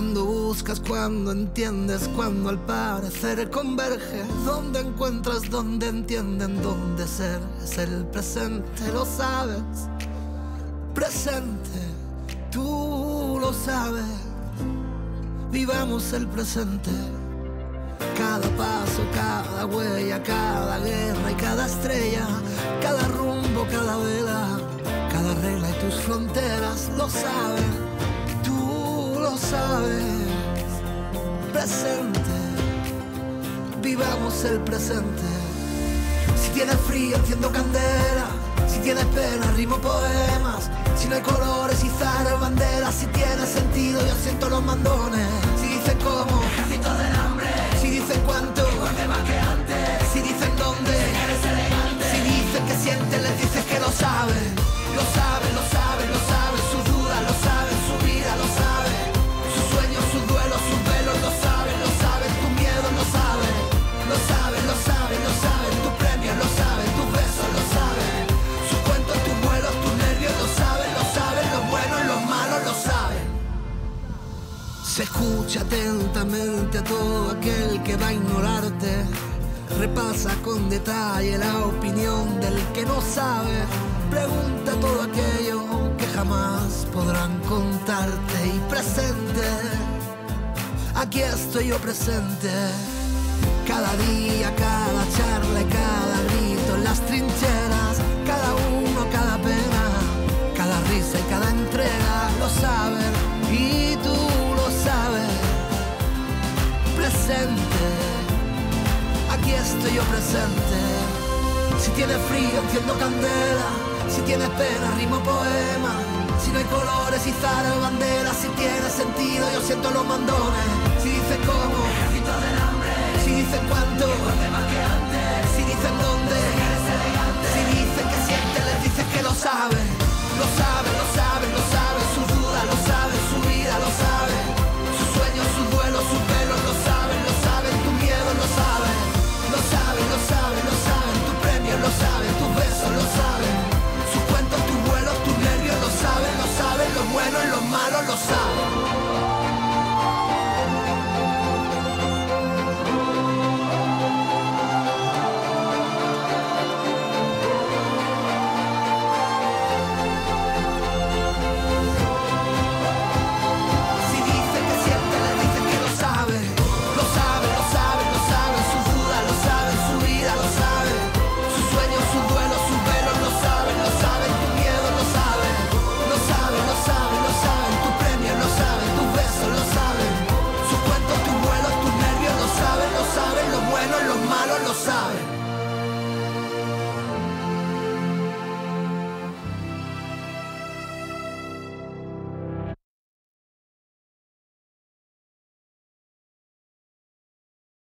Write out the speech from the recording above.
Cuando buscas, cuando entiendes, cuando al parecer converge, donde encuentras, donde entienden, donde ser es el presente, lo sabes. Presente, tú lo sabes. Vivamos el presente. Cada paso, cada huella, cada guerra y cada estrella, cada rumbo, cada vela, cada regla y tus fronteras lo saben, tú lo sabes. Presente, vivamos el presente. Si tienes frío enciendo candela, si tienes pena rimo poemas, si no hay colores izar banderas, si tiene sentido yo siento los mandones. Si dicen cómo, ejército del hambre. Si dicen cuánto, igual de más que antes. Si dicen dónde, eres elegante. Si dicen que sienten, les dices que lo saben. Lo saben, lo saben, lo saben. Sus dudas lo saben, su vida lo saben. Sus sueños, sus duelos, sus velos lo saben, lo saben. Tus miedos lo saben. Lo saben, lo saben, lo saben. Tus premios lo saben, tus besos lo saben. Sus cuentos, tus vuelos, tus nervios lo saben, lo saben. Los buenos, los malos lo saben. Se escucha atentamente a todo aquel que va a ignorarte. Repasa con detalle la opinión del que no sabe. Pregunta todo aquello que jamás podrán contarte. Y presente, aquí estoy yo presente. Cada día, cada charla y cada grito en las trincheras. Cada uno, cada pena, cada risa y cada entrega lo saben. Y tú lo sabes. Presente, aquí estoy yo presente. Si tienes frío enciendo candela, si tienes pena rimo poema, si no hay colores izar banderas, si tiene sentido yo siento los mandones. Si dicen cómo, ejército del hambre. Si dicen cuánto,